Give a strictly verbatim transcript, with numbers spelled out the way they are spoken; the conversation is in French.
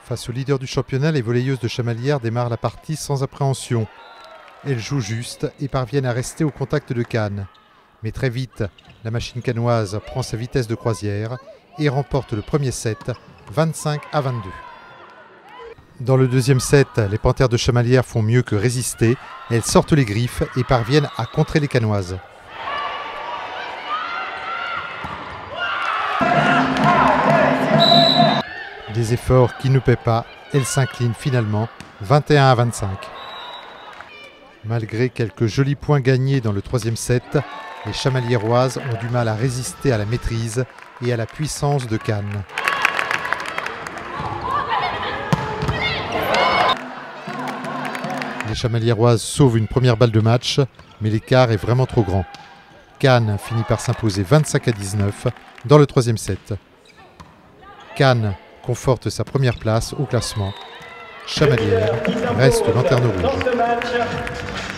Face au leader du championnat, les volleyeuses de Chamalières démarrent la partie sans appréhension. Elles jouent juste et parviennent à rester au contact de Cannes. Mais très vite, la machine cannoise prend sa vitesse de croisière et remporte le premier set, vingt-cinq à vingt-deux. Dans le deuxième set, les Panthères de Chamalières font mieux que résister. Elles sortent les griffes et parviennent à contrer les Cannoises. Des efforts qui ne paient pas, elles s'inclinent finalement vingt et un à vingt-cinq. Malgré quelques jolis points gagnés dans le troisième set, les Chamaliéroises ont du mal à résister à la maîtrise et à la puissance de Cannes. Les Chamaliéroises sauvent une première balle de match, mais l'écart est vraiment trop grand. Cannes finit par s'imposer vingt-cinq à dix-neuf dans le troisième set. Cannes conforte sa première place au classement. Chamalières reste lanterne rouge.